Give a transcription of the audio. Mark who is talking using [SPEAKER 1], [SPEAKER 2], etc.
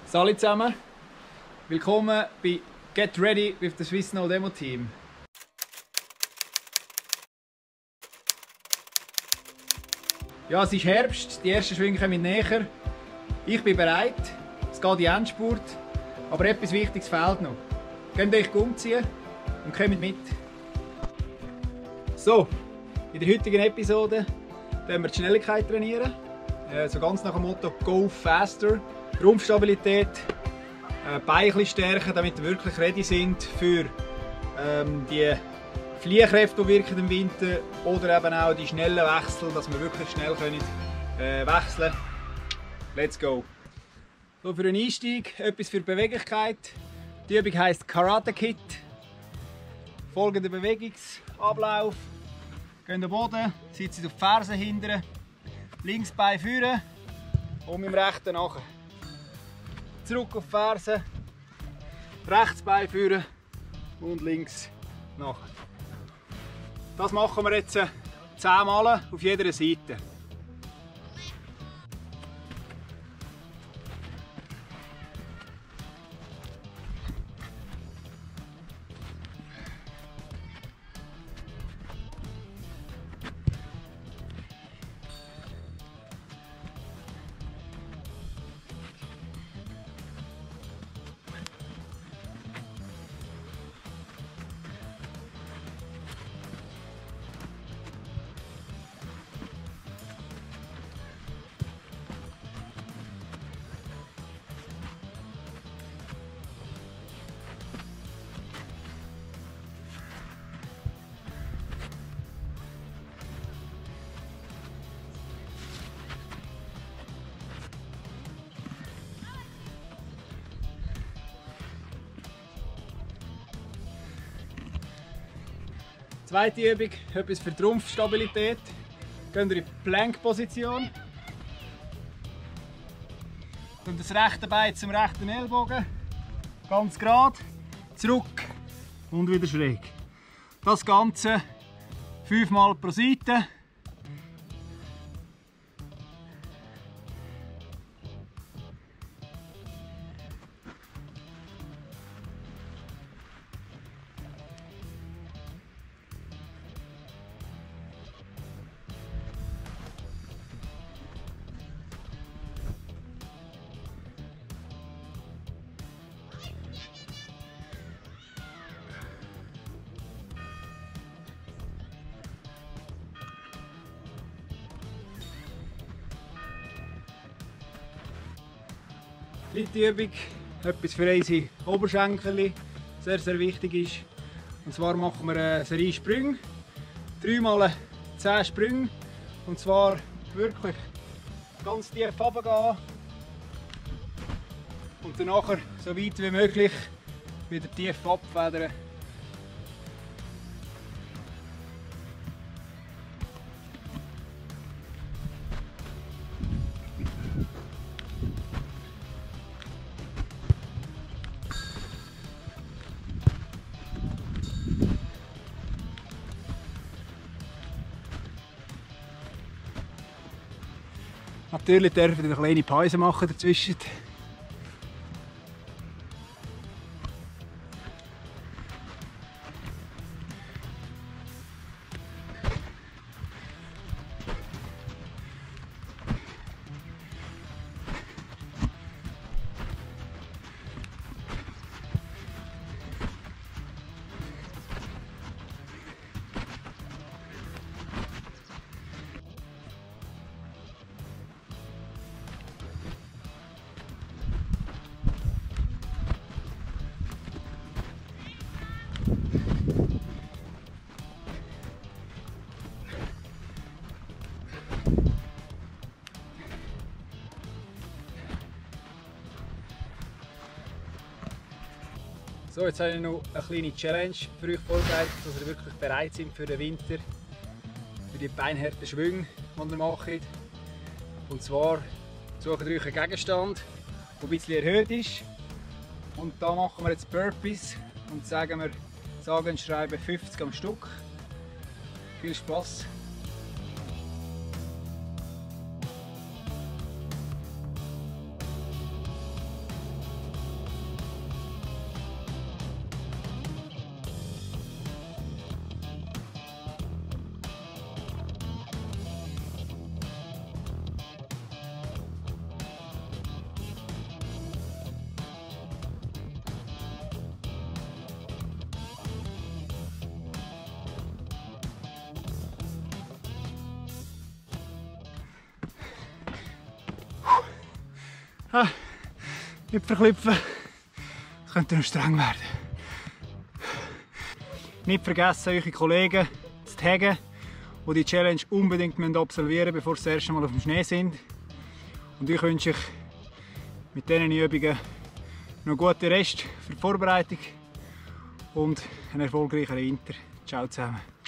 [SPEAKER 1] Salut zusammen, willkommen bei Get Ready with the Swiss Snow Demo Team. Ja, es ist Herbst, die ersten Schwünge kommen näher. Ich bin bereit, es geht in die Endspurt, aber etwas Wichtiges fehlt noch. Könnt ihr euch umziehen und kommt mit. So, in der heutigen Episode trainieren wir die Schnelligkeit trainieren. So ganz nach dem Motto Go Faster. Rumpfstabilität, Beine ein bisschen stärken, damit wir wirklich ready sind für die Fliehkräfte, die wirken im Winter, oder eben auch die schnellen Wechsel, dass wir wirklich schnell können, wechseln können. Let's go! So, für den Einstieg etwas für Beweglichkeit. Die Übung heisst Karate Kid. Folgender Bewegungsablauf. Gehen am Boden, sitzen auf die Fersen hinten, links Bein führen und mit dem rechten nachher. Zurück auf die Fersen, rechts Bein führen und links nachher. Das machen wir jetzt 10 Mal auf jeder Seite. Zweite Übung, etwas für die Rumpfstabilität. Gehen wir in die Plank-Position. Und das rechte Bein zum rechten Ellbogen. Ganz gerade, zurück und wieder schräg. Das Ganze 5 Mal pro Seite. Dritte Übung, etwas für unsere Oberschenkel, sehr wichtig ist. Und zwar machen wir eine Serie Sprünge, 3 mal 10 Sprünge. Und zwar wirklich ganz tief runtergehen und dann nachher so weit wie möglich wieder tief abfedern. Natürlich dürfen wir eine kleine Pause machen dazwischen. So, jetzt habe ich noch eine kleine Challenge für euch vorbereitet, dass ihr wirklich bereit sind für den Winter, für die beinharten Schwünge, die ihr macht. Und zwar sucht ihr euch einen Gegenstand, der ein bisschen erhöht ist. Und da machen wir jetzt Burpees und sagen und schreiben 50 am Stück. Viel Spaß! Nicht verklüpfen, das könnte noch streng werden. Nicht vergessen, eure Kollegen zu taggen, die die Challenge unbedingt absolvieren müssen, bevor sie das erste Mal auf dem Schnee sind. Und ich wünsche euch mit diesen Übungen noch einen guten Rest für die Vorbereitung und einen erfolgreichen Winter. Ciao zusammen.